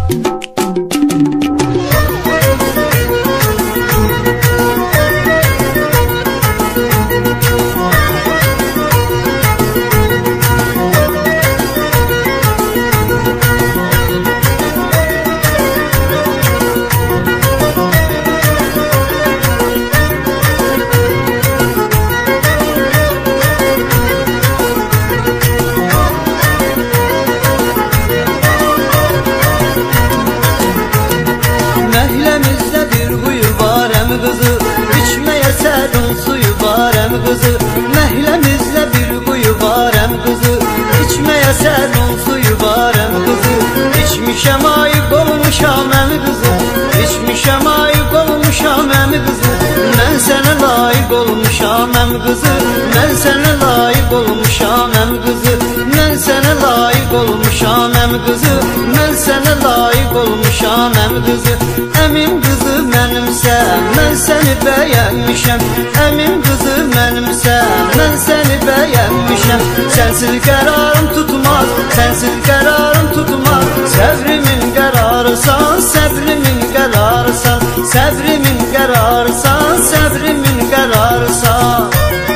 Kızı, məhləmizlə bir quyu var əm qızı, içməyə sərun suyu var əm qızı. İçmişəm ayıq olmuşam əm qızı, içmişəm ayıq olmuşam əm qızı. Mən sənə layiq olmuşam əm qızı, mən sənə layiq olmuşam əm qızı. Mən sənə layiq olmuşam əm qızı, mən sənə layiq olmuşam əm qızı. Əmim qızı mənimsə, mən səni bəyənmişəm. Əmim qızı mənimsə, mən səni bəyənmişəm. Sənsiz qərarım tutmaz, sənsiz qərarım tutmaz. Səbrimin qərarısan, səbrimin qərarısan. Səbrimin qərarısan, səbrimin qərarısan.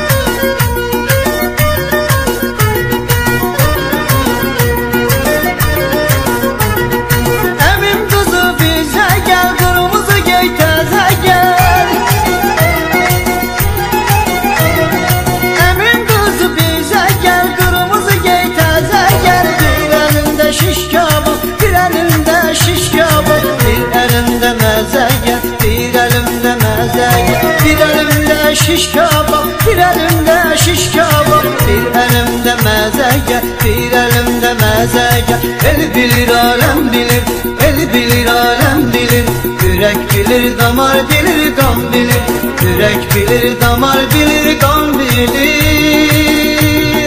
Əmim qızı bizə gəl, qırmızı gey təzə gəl. Əmim qızı bizə gəl, qırmızı gey təzə gəl. Bir əlində şiş kabab, bir əlində şiş kabab. Bir əlində məzə gəl, bir əlində məzə gəl. Bir əlimdə şiş kabab, bir əlimdə şiş kabab. Bir əlimdə məzə gəl, bir əlimdə məzə gəl. El bilir, aləm bilir, el bilir, aləm bilir. Ürək bilir, damar bilir, qan bilir. Ürək bilir, damar bilir, qan bilir.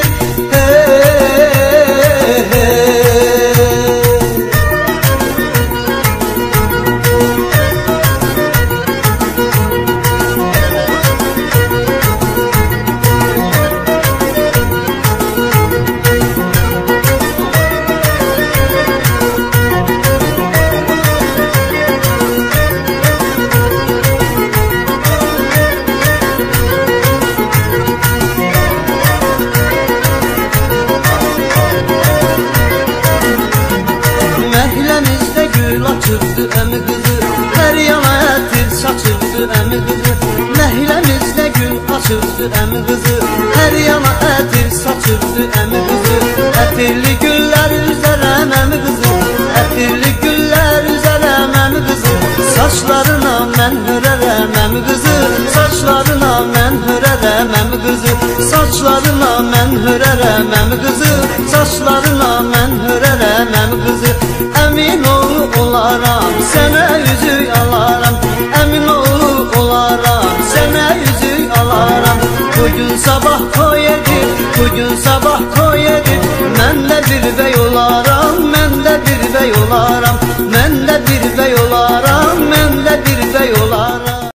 Məhləmizdə gül açırdı əmi qızı, hər yana ətir saçırdı əmi qızı. Məhləmizdə gül açırdı əmi qızı, hər yana ətir saçırdı əmi qızı. Ətirli güllər üzərəm əmi qızı, ətirli güllər üzərəm əmi qızı. Saçlarına mən hörərəm əmi qızı, saçlarına mən hörərəm əmi qızı. Saçlarına mən hörərəm əmi qızı, saçlarına mən hörərəm əmi qızı. Əmin oğlu olaram, sənə üzük alaram. Əmin oğlu olaram, sənə üzük alaram. Bugün sabah toy edib, bugün sabah toy edib. Mən də bir bəy olaram, mən də bir bəy olaram. Mən də bir bəy olaram,